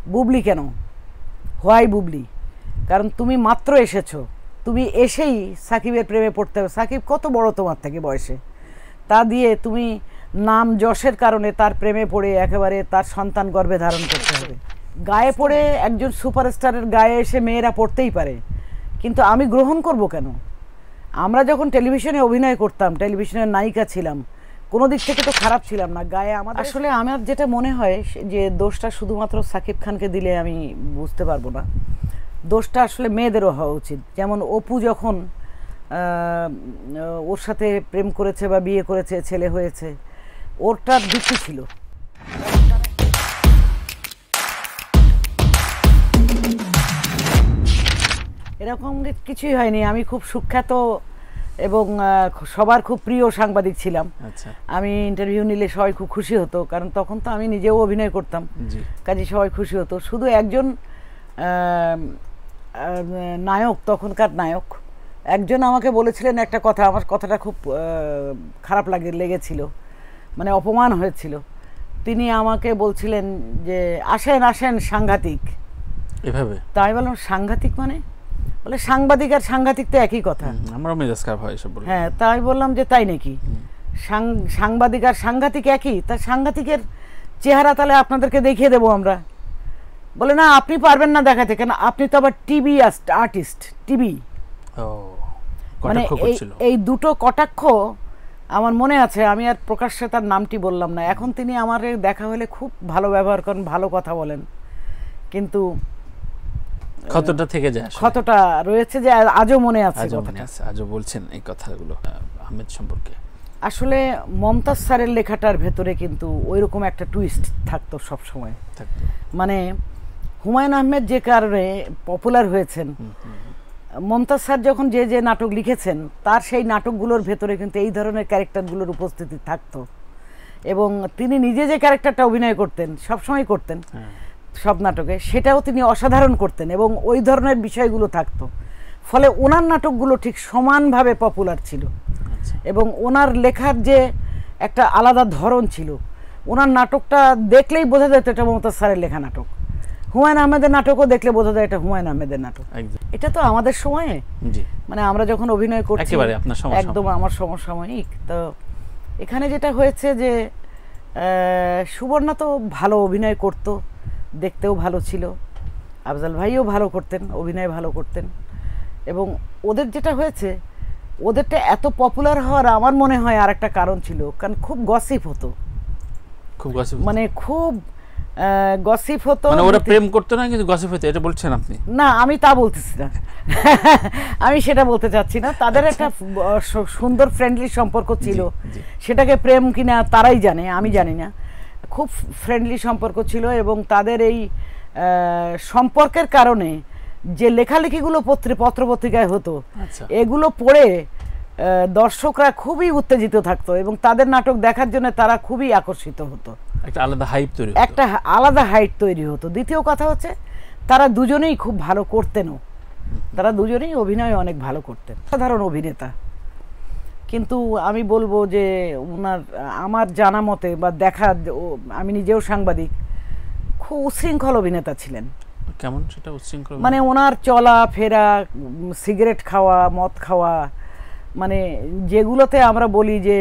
বুবলি কেন, হোয়াই বুবলি? কারণ তুমি মাত্র এসেছো, তুমি এসেই সাকিবের প্রেমে পড়তে হবে। সাকিব কত বড় তোমার থেকে বয়সে, তা দিয়ে তুমি নাম যশের কারণে তার প্রেমে পড়ে একেবারে তার সন্তান গর্ভে ধারণ করতে হবে। গায়ে পড়ে একজন সুপারস্টারের গায়ে এসে মেয়েরা পড়তেই পারে, কিন্তু আমি গ্রহণ করব কেন? আমরা যখন টেলিভিশনে অভিনয় করতাম, টেলিভিশনের নায়িকা ছিলাম, কোনো দিক থেকে তো খারাপ ছিলাম না। গায়ে আমার আসলে আমার যেটা মনে হয় যে দোষটা শুধুমাত্র সাকিব খানকে দিলে আমি বুঝতে পারবো না, দোষটা আসলে মেয়েদেরও হওয়া উচিত। যেমন অপু যখন ওর সাথে প্রেম করেছে বা বিয়ে করেছে, ছেলে হয়েছে, ওরটার যুক্তি ছিল। এরকম কিছুই হয়নি। আমি খুব সুখ্যাত এবং সবার খুব প্রিয় সাংবাদিক ছিলাম। আমি ইন্টারভিউ নিলে সবাই খুব খুশি হতো, কারণ তখন তো আমি নিজেও অভিনয় করতাম, কাজে সবাই খুশি হতো। শুধু একজন নায়ক, তখনকার নায়ক একজন আমাকে বলেছিলেন একটা কথা, আমার কথাটা খুব খারাপ লেগেছিল, মানে অপমান হয়েছিল। তিনি আমাকে বলছিলেন যে আসেন আসেন সাংঘাতিক, এভাবে। তাই আমি বললাম সাংঘাতিক মানে? বলে সাংবাদিক আর সাংঘাতিক তো একই কথা। আমারও মেজাজ খারাপ হয় এসব বলে। হ্যাঁ, তাই বললাম যে তাই নাকি, সাংবাদিক আর সাংঘাতিক একই? তা সাংঘাতিকের চেহারা তাহলে আপনাদেরকে দেখিয়ে দেবো আমরা। বলে না, আপনি পারবেন না দেখাতে, কেন আপনি তো আবার টিভি আর্টিস্ট, টিভি। মানে এই দুটো কটাক্ষ আমার মনে আছে। আমি আর প্রকাশ্যে তার নামটি বললাম না। এখন তিনি আমার দেখা হলে খুব ভালো ব্যবহার করেন, ভালো কথা বলেন, কিন্তু ক্ষতটা থেকে যায়, ক্ষতটা রয়েছে যে আজও মনে আছে। আজও বলছেন এই কথাগুলো আহমেদ সম্পর্কে। আসলে মমতাজ স্যারের লেখাটার ভেতরে কিন্তু ওইরকম একটা টুইস্ট থাকতো সব সময়। মানে হুমায়ুন আহমেদ যে কারণে পপুলার হয়েছেন, মমতাজ স্যার যখন যে যে নাটক লিখেছেন তার সেই নাটকগুলোর ভেতরে কিন্তু এই ধরনের ক্যারেক্টারগুলোর উপস্থিতি থাকতো। এবং তিনি নিজে যে ক্যারেক্টারটা অভিনয় করতেন, সবসময় করতেন সব নাটকে, সেটাও তিনি অসাধারণ করতেন এবং ওই ধরনের বিষয়গুলো থাকতো। ফলে ওনার নাটকগুলো ঠিক সমানভাবে পপুলার ছিল এবং ওনার লেখার যে একটা আলাদা ধরন ছিল। ওনার নাটকটা দেখলেই বোঝা যেত এটা মমতাজ স্যারের লেখা নাটক। হুমায়ুন আহমেদের নাটকও দেখলে বোঝা যায় এটা হুমায়ুন আহমেদের নাটক। এটা তো আমাদের সময়ে, মানে আমরা যখন অভিনয় করছি একদম আমার সমসাময়িক। তো এখানে যেটা হয়েছে যে সুবর্ণা তো ভালো অভিনয় করতো, দেখতেও ভালো ছিল, আফজাল ভাইও ভালো করতেন, অভিনয় ভালো করতেন। এবং ওদের যেটা হয়েছে, ওদেরটা এত পপুলার হওয়ার আমার মনে হয় আর একটা কারণ ছিল, কারণ খুব গসিপ হতো, মানে খুব গসিপ হতো। মানে ওরা প্রেম করতো না, কিন্তু গসিপ হতো, এটা বলছেন আপনি? না, আমি তা বলতেছি না। আমি সেটা বলতে চাচ্ছি না। তাদের একটা সুন্দর ফ্রেন্ডলি সম্পর্ক ছিল, সেটাকে প্রেম কিনা তারাই জানে, আমি জানি না। খুব ফ্রেন্ডলি সম্পর্ক ছিল এবং তাদের এই সম্পর্কের কারণে যে লেখালেখিগুলো পত্রপত্রিকায় হতো, এগুলো পড়ে দর্শকরা খুবই উত্তেজিত থাকতো এবং তাদের নাটক দেখার জন্য তারা খুবই আকর্ষিত হতো। একটা আলাদা হাইপ তৈরি হতো। দ্বিতীয় কথা হচ্ছে তারা দুজনেই খুব ভালো করতেনও, তারা দুজনেই অভিনয় অনেক ভালো করতেন, সাধারণ অভিনেতা। কিন্তু আমি বলবো যে ওনার, আমার জানা মতে বা দেখা, আমি নিজেও সাংবাদিক, খুব উচ্ছৃঙ্খল অভিনেতা ছিলেন। কেমন সেটা উচ্ছৃঙ্খল? মানে ওনার চলা ফেরা, সিগারেট খাওয়া, মদ খাওয়া, মানে যেগুলোতে আমরা বলি যে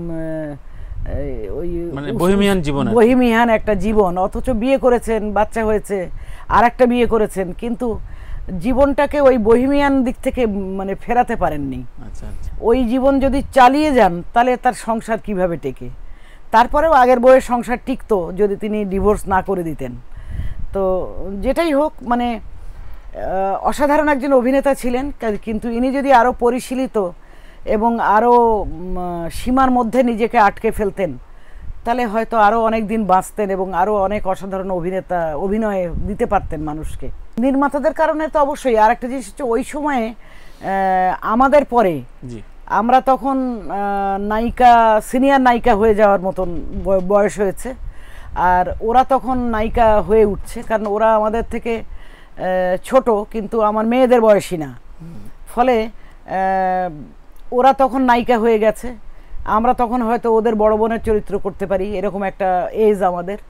বহিমিয়ান একটা জীবন, অথচ বিয়ে করেছেন, বাচ্চা হয়েছে, আর একটা বিয়ে করেছেন, কিন্তু জীবনটাকে ওই বহিমিয়ান দিক থেকে মানে ফেরাতে পারেননি। ওই জীবন যদি চালিয়ে যান তাহলে তার সংসার কিভাবে টেকে? তারপরেও আগের বউয়ের সংসার টিকতো যদি তিনি ডিভোর্স না করে দিতেন। তো যেটাই হোক, মানে অসাধারণ একজন অভিনেতা ছিলেন, কিন্তু ইনি যদি আরও পরিশীলিত এবং আরও সীমার মধ্যে নিজেকে আটকে ফেলতেন তাহলে হয়তো আরও অনেক দিন বাঁচতেন এবং আরও অনেক অসাধারণ অভিনয় দিতে পারতেন মানুষকে। নির্মাতাদের কারণে তো অবশ্যই। আর একটা জিনিস হচ্ছে, ওই সময়ে আমাদের পরে আমরা তখন নায়িকা, সিনিয়র নায়িকা হয়ে যাওয়ার মতন বয়স হয়েছে, আর ওরা তখন নায়িকা হয়ে উঠছে, কারণ ওরা আমাদের থেকে ছোট কিন্তু আমার মেয়েদের বয়সী না। ফলে ওরা তখন নায়িকা হয়ে গেছে, আমরা তখন হয়তো ওদের বড় বোনের চরিত্র করতে পারি, এরকম একটা এজ আমাদের।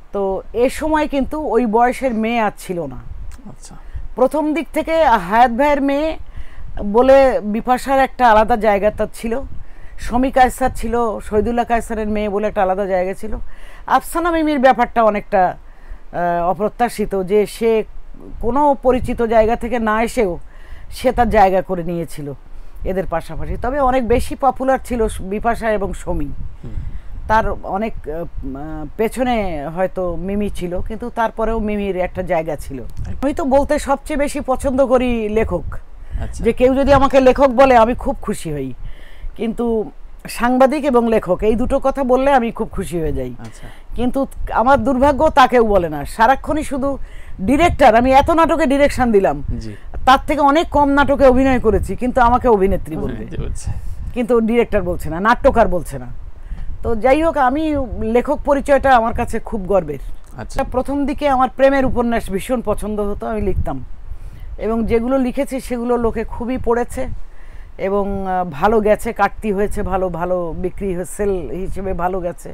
তো এ সময় কিন্তু ওই বয়সের মেয়ে আর ছিল না। আচ্ছা, প্রথম দিক থেকে হায়াত ভাইয়ের মেয়ে বলে বিপাশার একটা আলাদা জায়গা তার ছিল, শমী কায়সার ছিল, শহীদুল্লাহ কায়সারের মেয়ে বলে একটা আলাদা জায়গা ছিল। আফসানা মিমির ব্যাপারটা অনেকটা অপ্রত্যাশিত, যে সে কোনো পরিচিত জায়গা থেকে না এসেও সে তার জায়গা করে নিয়েছিল এদের পাশাপাশি। তবে অনেক বেশি পপুলার ছিল বিপাশা এবং শমী, তার অনেক পেছনে হয়তো মিমি ছিল, কিন্তু তারপরেও মিমির একটা জায়গা ছিল। আমি তো বলতে সবচেয়ে বেশি পছন্দ করি লেখক, যে কেউ যদি আমাকে লেখক বলে আমি খুব খুশি হই, কিন্তু সাংবাদিক এবং লেখক এই দুটো কথা বললে আমি খুব খুশি হয়ে যাই। কিন্তু আমার দুর্ভাগ্য তাকেও বলে না, সারাক্ষণই শুধু ডিরেক্টর। আমি এত নাটকে ডিরেকশন দিলাম, তার থেকে অনেক কম নাটকে অভিনয় করেছি, কিন্তু আমাকে অভিনেত্রী বলবে, কিন্তু ডিরেক্টর বলছে না, নাট্যকার বলছে না। তো যাই হোক, আমি লেখক পরিচয়টা আমার কাছে খুব গর্বের। প্রথম দিকে আমার প্রেমের উপন্যাস ভীষণ পছন্দ হতো, আমি লিখতাম, এবং যেগুলো লিখেছি সেগুলো লোকে খুবই পড়েছে এবং ভালো গেছে, কাটতি হয়েছে, ভালো ভালো বিক্রি সেল হিসেবে ভালো গেছে।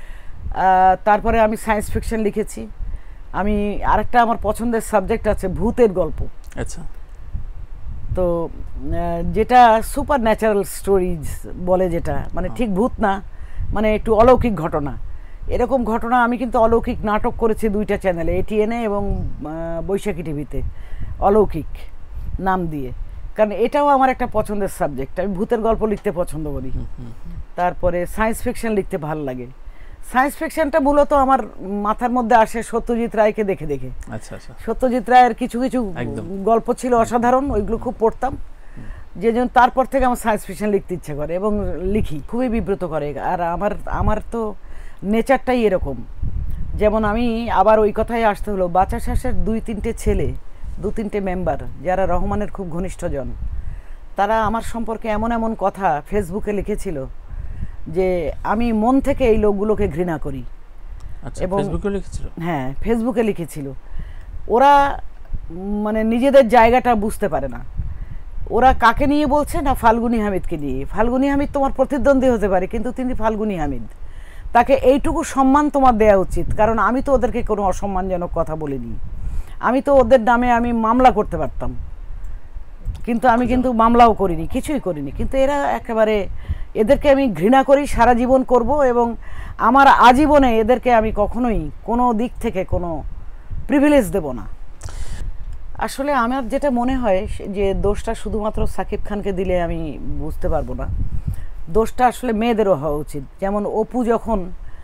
তারপরে আমি সায়েন্স ফিকশন লিখেছি। আমি আরেকটা আমার পছন্দের সাবজেক্ট আছে ভূতের গল্প। আচ্ছা, তো যেটা সুপার ন্যাচারাল স্টোরিজ বলে, যেটা মানে ঠিক ভূত না, মানে একটু অলৌকিক ঘটনা। এরকম ঘটনা আমি কিন্তু অলৌকিক নাটক করেছি 2টা চ্যানেলে, এটিএনে এবং বৈশাখী টিভিতে, অলৌকিক নাম দিয়ে, কারণ এটাও আমার একটা পছন্দের সাবজেক্ট। আমি ভূতের গল্প লিখতে পছন্দ করি। তারপরে সায়েন্স ফিকশন লিখতে ভালো লাগে। সায়েন্স ফিকশনটা মূলত আমার মাথার মধ্যে আসে সত্যজিৎ রায়কে দেখে দেখে। সত্যজিৎ রায়ের কিছু কিছু গল্প ছিল অসাধারণ, ওইগুলো খুব পড়তাম, যে জন্য তারপর থেকে আমার সায়েন্স ফিকশন লিখতে ইচ্ছে করে এবং লিখি, খুবই বিব্রত করে। আর আমার তো নেচারটাই এরকম। যেমন আমি আবার ওই কথায় আসতে হলো, বাচ্চা শাসের 2-3টে ছেলে, 2-3টে মেম্বার যারা রহমানের খুব ঘনিষ্ঠজন, তারা আমার সম্পর্কে এমন এমন কথা ফেসবুকে লিখেছিল যে আমি মন থেকে এই লোকগুলোকে ঘৃণা করি। এবং হ্যাঁ, ফেসবুকে লিখেছিল। ওরা মানে নিজেদের জায়গাটা বুঝতে পারে না। ওরা কাকে নিয়ে বলছে না, ফাল্গুনি হামিদকে নিয়ে। ফাল্গুনি হামিদ তোমার প্রতিদ্বন্দ্বী হতে পারে, কিন্তু তিনি ফাল্গুনি হামিদ, তাকে এইটুকু সম্মান তোমার দেওয়া উচিত, কারণ আমি তো ওদেরকে কোনো অসম্মানজনক কথা বলিনি। আমি তো ওদের নামে আমি মামলা করতে পারতাম, কিন্তু আমি কিন্তু মামলাও করিনি, কিছুই করিনি। কিন্তু এরা একেবারে, এদেরকে আমি ঘৃণা করি, সারা জীবন করব, এবং আমার আজীবনে এদেরকে আমি কখনোই কোনো দিক থেকে কোনো প্রিভিলেজ দেব না। আসলে আমার যেটা মনে হয় যে দোষটা শুধুমাত্র সাকিব খানকে দিলে আমি বুঝতে পারবো না, দোষটা আসলে মেয়েদেরও হওয়া উচিত। যেমন অপু যখন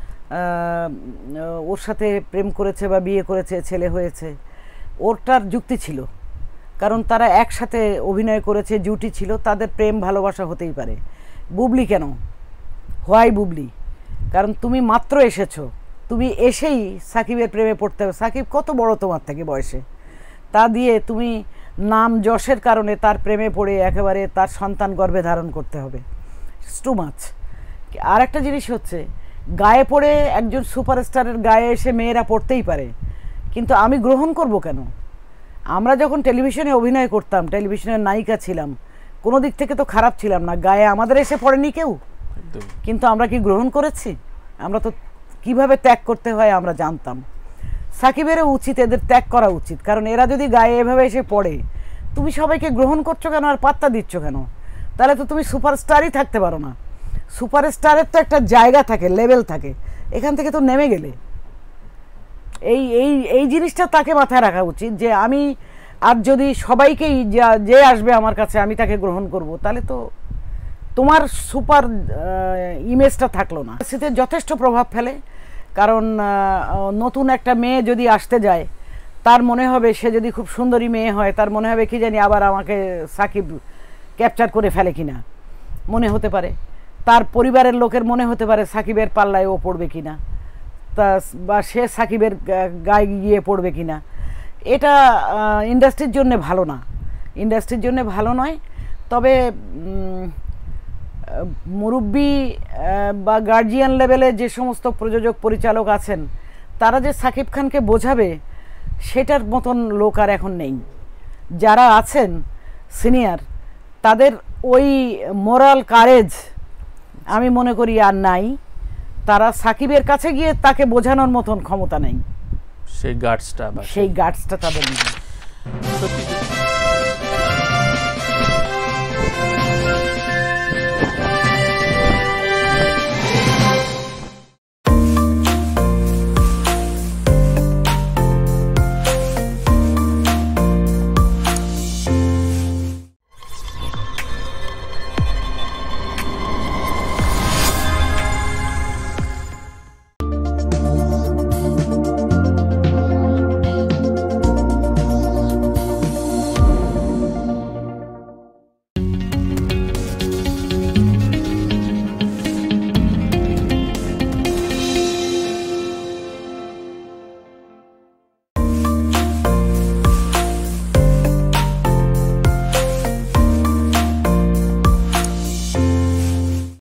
ওর সাথে প্রেম করেছে বা বিয়ে করেছে, ছেলে হয়েছে, ওরটার যুক্তি ছিল, কারণ তারা একসাথে অভিনয় করেছে, জুটি ছিল, তাদের প্রেম ভালোবাসা হতেই পারে। বুবলি কেন, হোয়াই বুবলি? কারণ তুমি মাত্র এসেছো, তুমি এসেই সাকিবের প্রেমে পড়তে হবে। সাকিব কত বড় তোমার থেকে বয়সে, তা দিয়ে তুমি নাম যশের কারণে তার প্রেমে পড়ে একেবারে তার সন্তান গর্ভে ধারণ করতে হবে, টু মাচ। আর একটা জিনিস হচ্ছে, গায়ে পড়ে একজন সুপারস্টারের গায়ে এসে মেয়েরা পড়তেই পারে, কিন্তু আমি গ্রহণ করব কেন? আমরা যখন টেলিভিশনে অভিনয় করতাম, টেলিভিশনের নায়িকা ছিলাম, কোনো দিক থেকে তো খারাপ ছিলাম না, গায়ে আমাদের এসে পড়েনি কেউ, কিন্তু আমরা কি গ্রহণ করেছি? আমরা তো কিভাবে ত্যাগ করতে হয় আমরা জানতাম। সাকিবেরও উচিত এদের ত্যাগ করা উচিত, কারণ এরা যদি গায়ে এভাবে এসে পড়ে, তুমি সবাইকে গ্রহণ করছো কেন আর পাত্তা দিচ্ছ কেন? তাহলে তো তুমি সুপারস্টারই থাকতে পারো না। সুপারস্টারের তো একটা জায়গা থাকে, লেভেল থাকে, এখান থেকে তো নেমে গেলে। এই এই এই জিনিসটা তাকে মাথায় রাখা উচিত, যে আমি আর যদি সবাইকেই যে আসবে আমার কাছে আমি তাকে গ্রহণ করব, তাহলে তো তোমার সুপার ইমেজটা থাকলো না। সেটা যথেষ্ট প্রভাব ফেলে, কারণ নতুন একটা মেয়ে যদি আসতে যায়, তার মনে হবে, সে যদি খুব সুন্দরী মেয়ে হয়, তার মনে হবে কি জানি আবার আমাকে সাকিব ক্যাপচার করে ফেলে কিনা, মনে হতে পারে। তার পরিবারের লোকের মনে হতে পারে সাকিবের পাল্লায় ও পড়বে কিনা, তা বা সে সাকিবের গায়ে গিয়ে পড়বে কিনা। এটা ইন্ডাস্ট্রির জন্য ভালো না, ইন্ডাস্ট্রির জন্য ভালো নয়। তবে মুরব্বি বা গার্জিয়ান লেভেলে যে সমস্ত প্রযোজক পরিচালক আছেন, তারা যে সাকিব খানকে বোঝাবে, সেটার মতন লোক আর এখন নেই। যারা আছেন সিনিয়র, তাদের ওই মোরাল কারেজ আমি মনে করি আর নাই। তারা সাকিবের কাছে গিয়ে তাকে বোঝানোর মতন ক্ষমতা নেই, সেই গার্ডসটা তাদের নেই। সত্যি